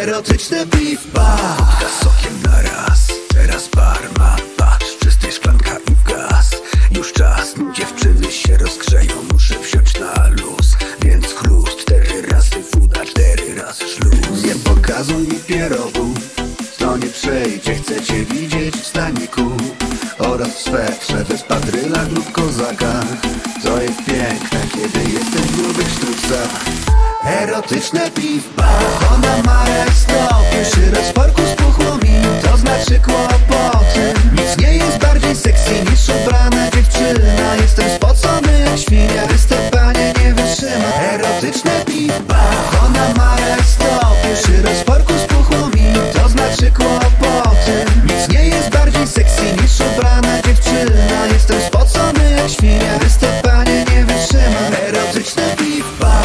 Erotyczne piwba z sokiem na raz. Teraz barman, patrz, czysty szklanka i w gaz. Już czas, dziewczyny się rozgrzeją. Muszę wziąć na luz, więc chlust 4 razy woda, 4 razy szluz. Nie pokazuj mi pierogów, to nie przejdzie. Chcę cię widzieć w staniku oraz w swetrze, bez padrylach lub kozakach. To jest piękne, kiedy jesteś w grubych sztuczcach. Erotyczne piwba, ona ma stop. Pierwszy raz w parku spuchło mi, to znaczy kłopoty. Nic nie jest bardziej sexy niż ubrana dziewczyna. Jestem spocony jak świnia, występanie nie wytrzyma. Erotyczne piwba, ona ma stop. Pierwszy raz w parku spuchło mi, to znaczy kłopoty. Nic nie jest bardziej sexy niż ubrana dziewczyna. Jestem spocony jak świnia, występanie nie wytrzyma. Erotyczne piwba.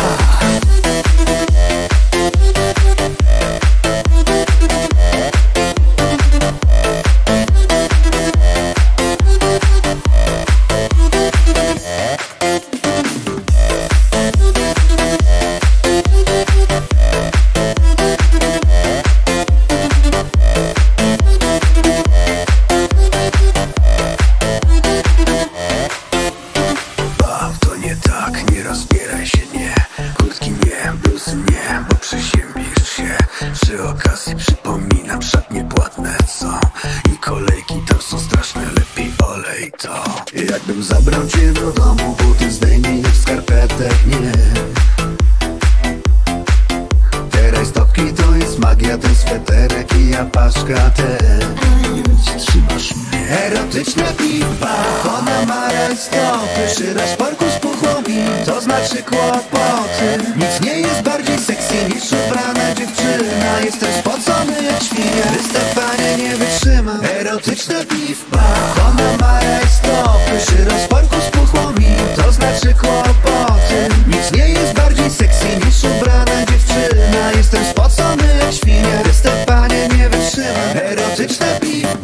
Nie rozbieraj się, nie. Kurtki nie, bluzy nie, bo przeziębisz się. Przy okazji przypominam, szatnie płatne są i kolejki tam są straszne, lepiej olej to. Jakbym zabrał cię do domu, buty zdejmij w skarpetek, nie. Teraz stopki to jest magia, ten sweterek i ja paszka też. Trzymasz mnie. Erotyczna piwba, ona ma stop. Pierwszy raz w parku spuchło mi, to znaczy kłopoty. Nic nie jest bardziej sexy niż ubrana dziewczyna. Jestem spocony jak świnia, występanie nie wytrzyma. Erotyczna piwba, ona ma stop. Pierwszy raz w parku spuchło mi, to znaczy kłopoty. Nic nie jest bardziej sexy niż ubrana dziewczyna. Jestem spocony jak świnia, występanie nie wytrzyma. Erotyczna piwba.